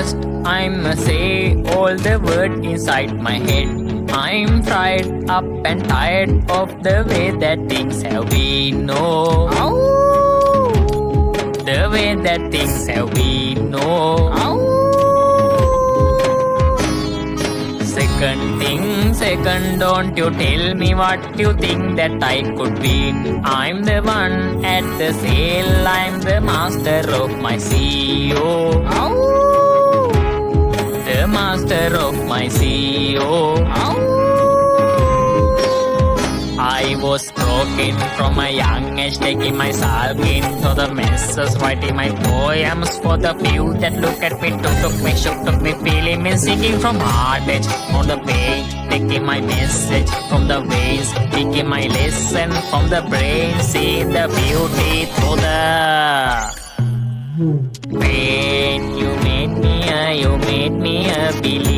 first I'ma say all the words inside my head. I'm fried up and tired of the way that things have been. No, the way that things have been. No. Second, don't you tell me what you think that I could be. I'm the one at the sail, I'm the master of my CEO. The master of my CEO. I was broken from a young age, taking myself into the messes, writing my poems for the few that look at me, took me, shook, took me, feeling me, singing from heart edge on the page, taking my message from the veins, taking my lesson from the brain, see the beauty through the pain. You made me a believer.